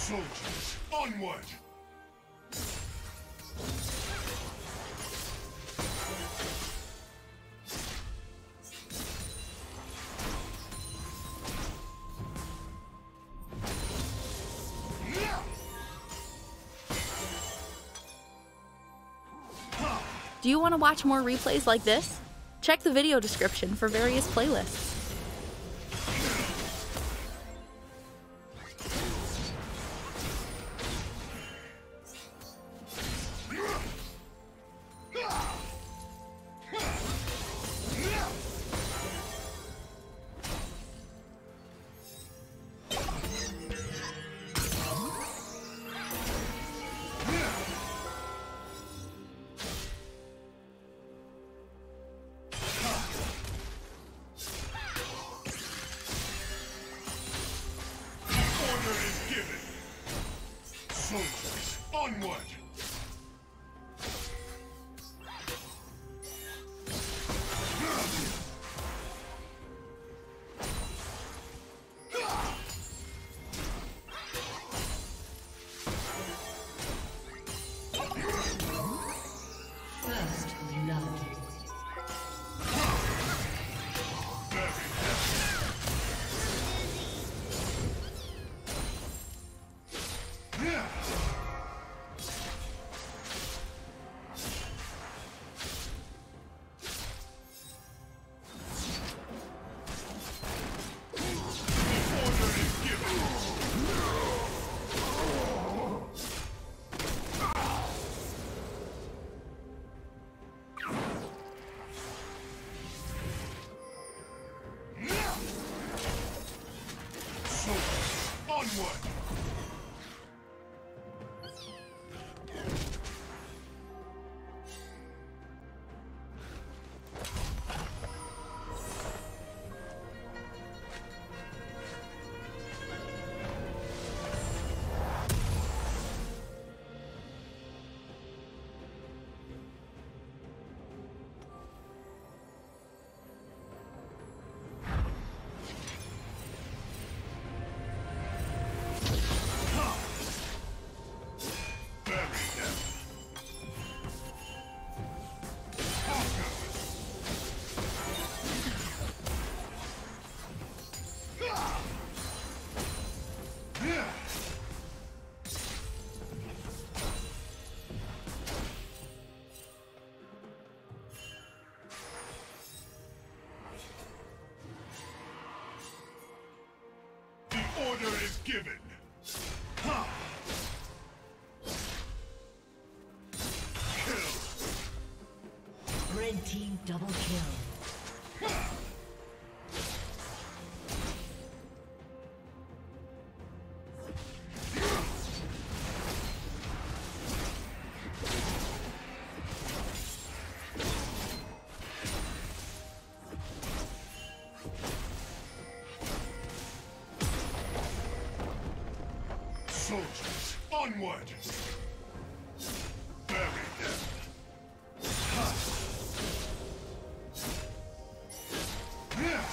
Soldiers, onward! Do you want to watch more replays like this? Check the video description for various playlists. Soldiers, onward! First love. Onward! Order is given. Ha! Kill. Red team double kill. Soldiers, onward! Bury them! Ha! Yeah!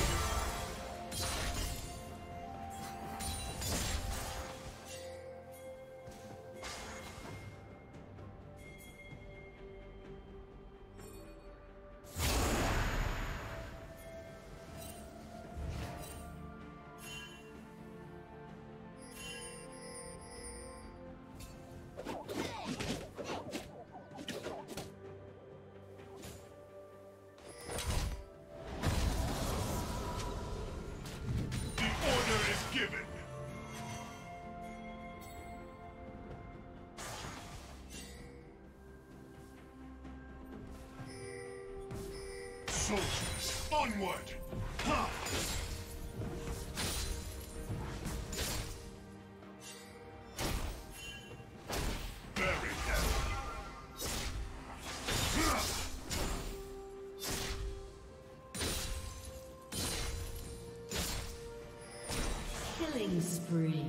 Given. Soldiers, onward! Ha! Bury them. Killing spree.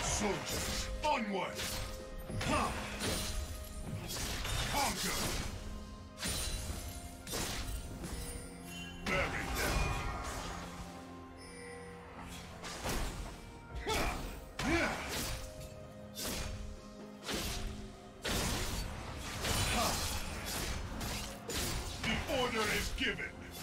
Soldiers, onward! Ha! Conquer! Bury them! Ha! Yeah! Ha! The order is given!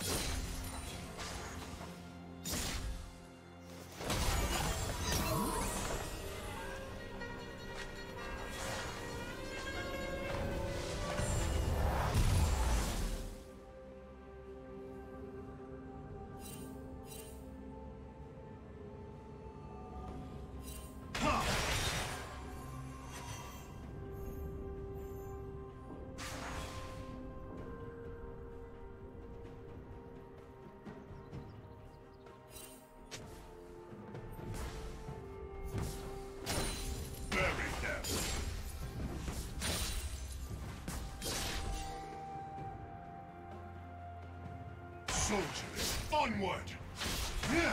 Soldiers, onward! Yeah!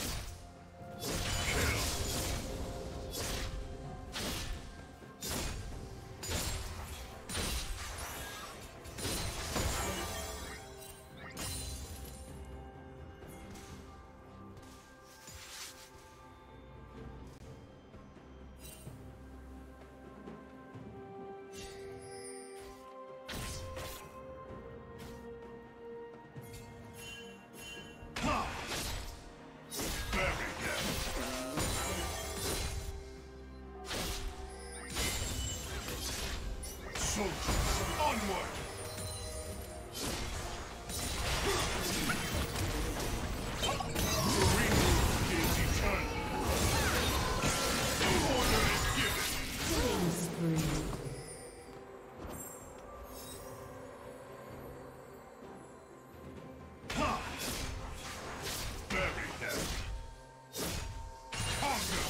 Kill! Soldiers, onward! The remove is eternal. The order is given. Ha! Bury them. Conquer!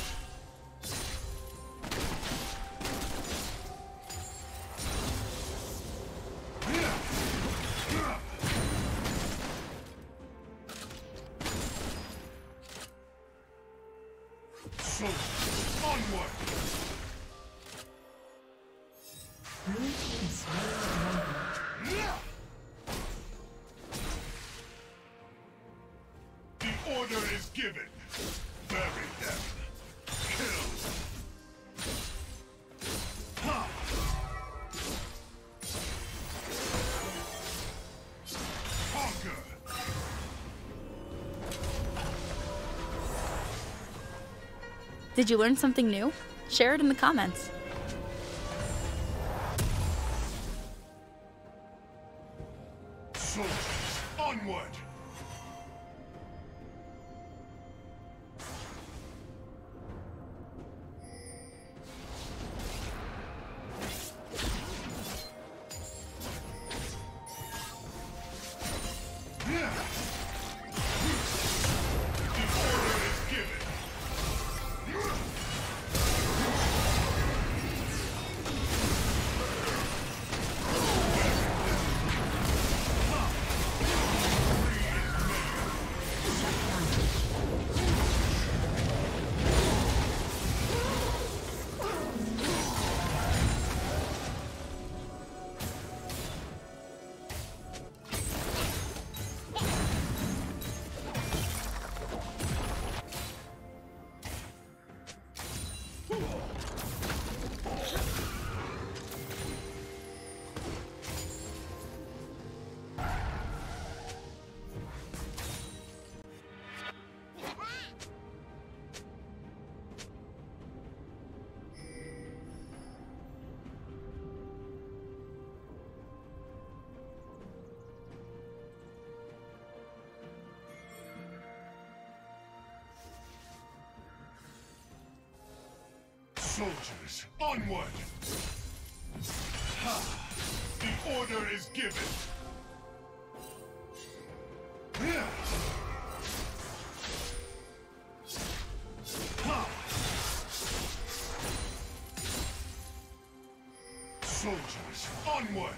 Soldiers, onward! The order is given. Bury them. Kill. Ha! Conquer. Did you learn something new? Share it in the comments. Soldiers, onward! Yeah! The order is given. Soldiers, onward! Ha! The order is given! Yeah! Ha! Soldiers, onward!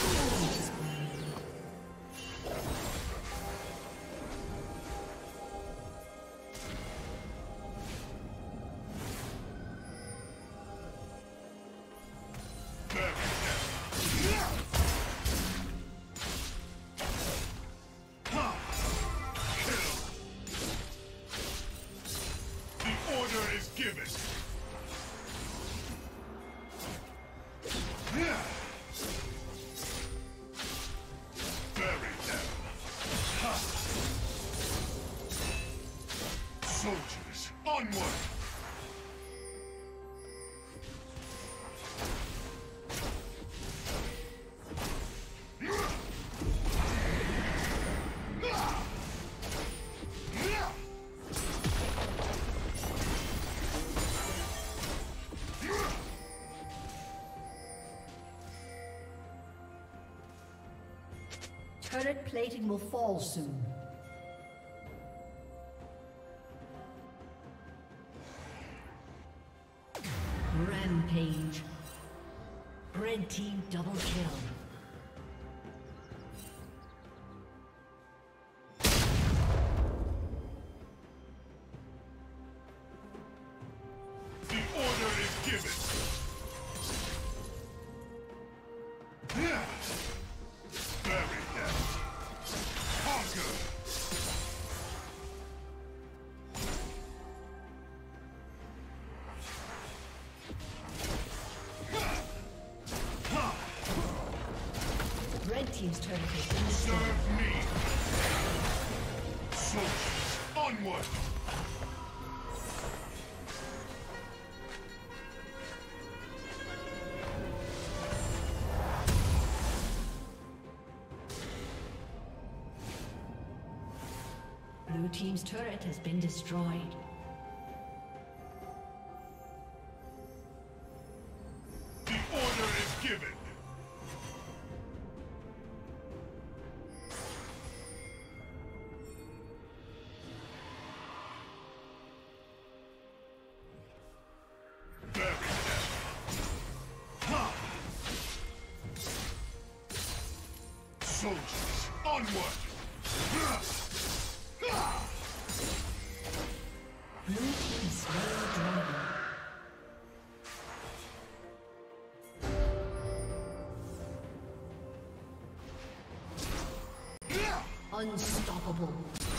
Soldiers, onward! Turret plating will fall soon. Rampage. Red team double kill. The order is given. Bury them. Conquer. Red team's turret has been destroyed. Serve me. Soldiers, onward. Blue team's turret has been destroyed. The order is given. Bury them. Soldiers, onward. Blue team slain dragon. Unstoppable.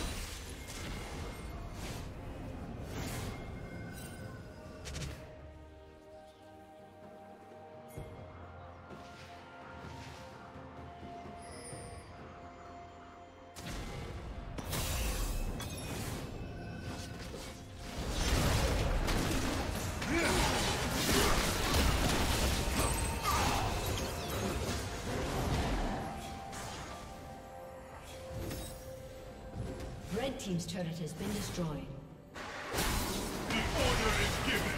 Red team's turret has been destroyed. The order is given.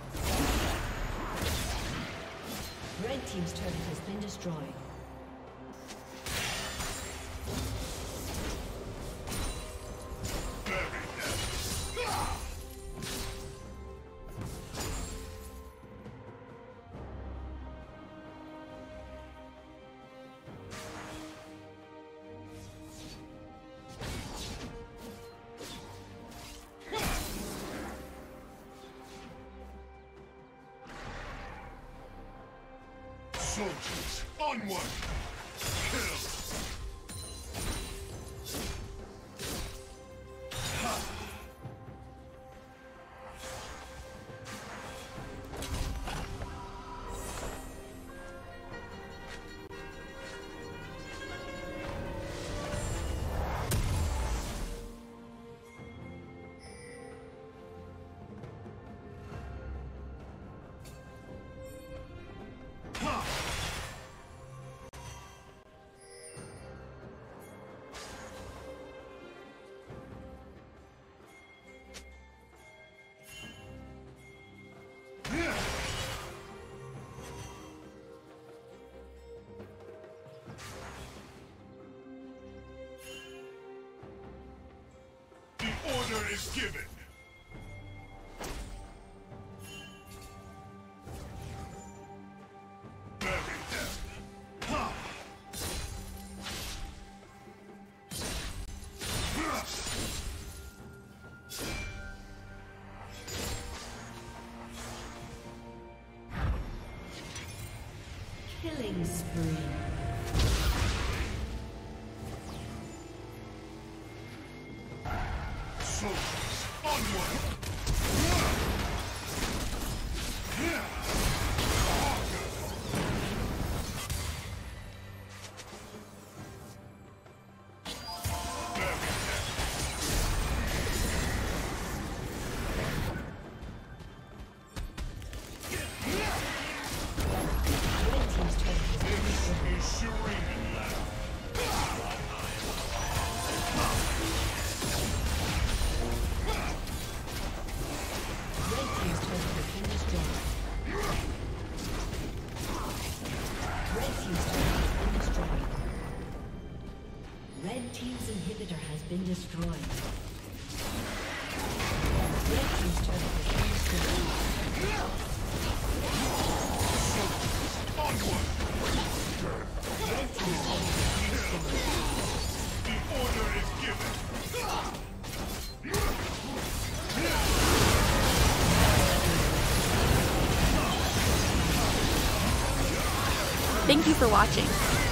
Red team's turret has been destroyed. Bury them. Soldiers, onward! Kill! The order is given. Bury them. spree. Soldiers, onward! Red team's inhibitor has been destroyed. Red team's turret has been destroyed. Onward! Red team's turret has been destroyed. The order is given! Thank you for watching.